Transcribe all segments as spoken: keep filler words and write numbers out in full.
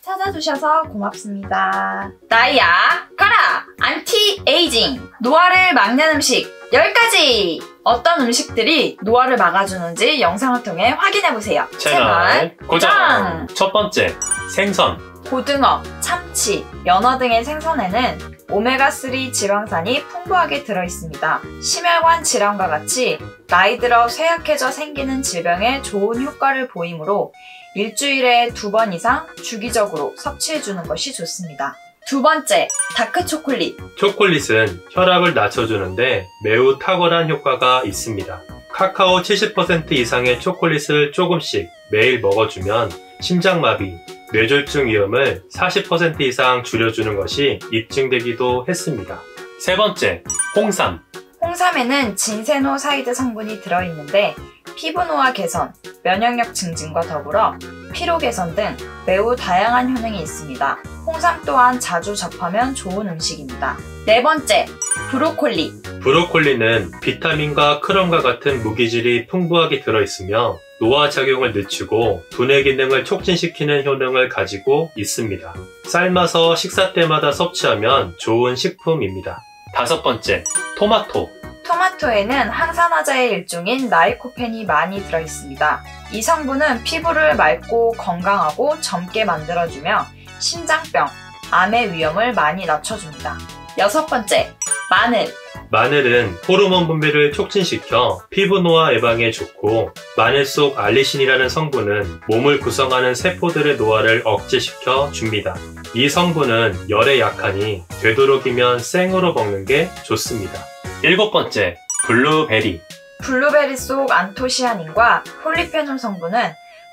찾아주셔서 고맙습니다. 나이야 가라! 안티에이징! 노화를 막는 음식 열 가지! 어떤 음식들이 노화를 막아주는지 영상을 통해 확인해보세요. 채널 고정! 첫 번째, 생선. 고등어, 참치, 연어 등의 생선에는 오메가삼 지방산이 풍부하게 들어있습니다. 심혈관 질환과 같이 나이 들어 쇠약해져 생기는 질병에 좋은 효과를 보이므로 일주일에 두 번 이상 주기적으로 섭취해주는 것이 좋습니다. 두 번째, 다크초콜릿. 초콜릿은 혈압을 낮춰주는데 매우 탁월한 효과가 있습니다. 카카오 칠십 퍼센트 이상의 초콜릿을 조금씩 매일 먹어주면 심장마비, 뇌졸중 위험을 사십 퍼센트 이상 줄여주는 것이 입증되기도 했습니다. 세 번째, 홍삼. 홍삼에는 진세노사이드 성분이 들어있는데 피부 노화 개선, 면역력 증진과 더불어 피로 개선 등 매우 다양한 효능이 있습니다. 홍삼 또한 자주 접하면 좋은 음식입니다. 네 번째, 브로콜리. 브로콜리는 비타민과 크롬과 같은 무기질이 풍부하게 들어있으며 노화 작용을 늦추고 두뇌 기능을 촉진시키는 효능을 가지고 있습니다. 삶아서 식사 때마다 섭취하면 좋은 식품입니다. 다섯 번째, 토마토. 토마토에는 항산화제의 일종인 라이코펜이 많이 들어있습니다. 이 성분은 피부를 맑고 건강하고 젊게 만들어주며 심장병, 암의 위험을 많이 낮춰줍니다. 여섯 번째, 마늘. 마늘은 호르몬 분비를 촉진시켜 피부 노화 예방에 좋고, 마늘 속 알리신이라는 성분은 몸을 구성하는 세포들의 노화를 억제시켜 줍니다. 이 성분은 열에 약하니 되도록이면 생으로 먹는 게 좋습니다. 일곱 번째, 블루베리. 블루베리 속 안토시아닌과 폴리페놀 성분은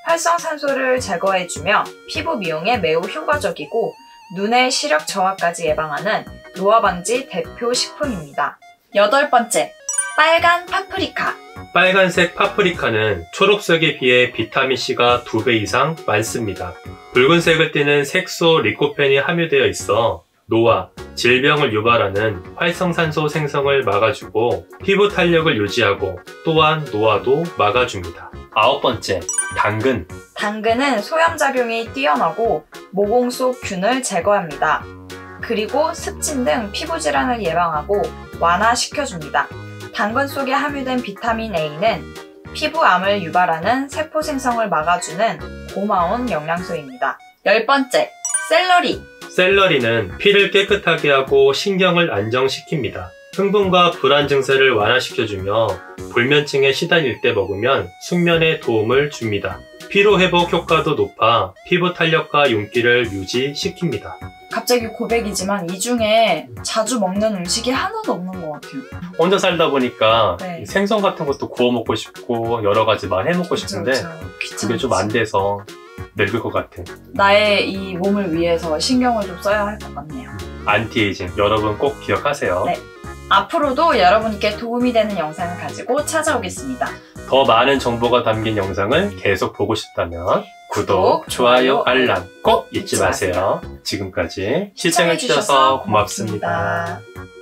활성산소를 제거해주며 피부 미용에 매우 효과적이고 눈의 시력 저하까지 예방하는 노화 방지 대표 식품입니다. 여덟 번째, 빨간 파프리카. 빨간색 파프리카는 초록색에 비해 비타민C가 두 배 이상 많습니다. 붉은색을 띠는 색소 리코펜이 함유되어 있어 노화, 질병을 유발하는 활성산소 생성을 막아주고 피부 탄력을 유지하고 또한 노화도 막아줍니다. 아홉 번째, 당근. 당근은 소염작용이 뛰어나고 모공 속 균을 제거합니다. 그리고 습진 등 피부 질환을 예방하고 완화시켜줍니다. 당근 속에 함유된 비타민 A는 피부암을 유발하는 세포 생성을 막아주는 고마운 영양소입니다. 열 번째, 샐러리. 샐러리는 피를 깨끗하게 하고 신경을 안정시킵니다. 흥분과 불안 증세를 완화시켜주며 불면증에 시달릴 때 먹으면 숙면에 도움을 줍니다. 피로회복 효과도 높아 피부 탄력과 윤기를 유지시킵니다. 갑자기 고백이지만 이 중에 자주 먹는 음식이 하나도 없는 것 같아요. 혼자 살다 보니까 네. 생선 같은 것도 구워 먹고 싶고 여러 가지 많이 해 먹고 싶은데 그게 좀 안 돼서 늙을 것 같은. 나의 이 몸을 위해서 신경을 좀 써야 할 것 같네요. 안티에이징 여러분 꼭 기억하세요. 네. 앞으로도 여러분께 도움이 되는 영상을 가지고 찾아오겠습니다. 더 많은 정보가 담긴 영상을 계속 보고 싶다면 구독, 좋아요, 알람 꼭 잊지 마세요. 지금까지 시청해주셔서 고맙습니다.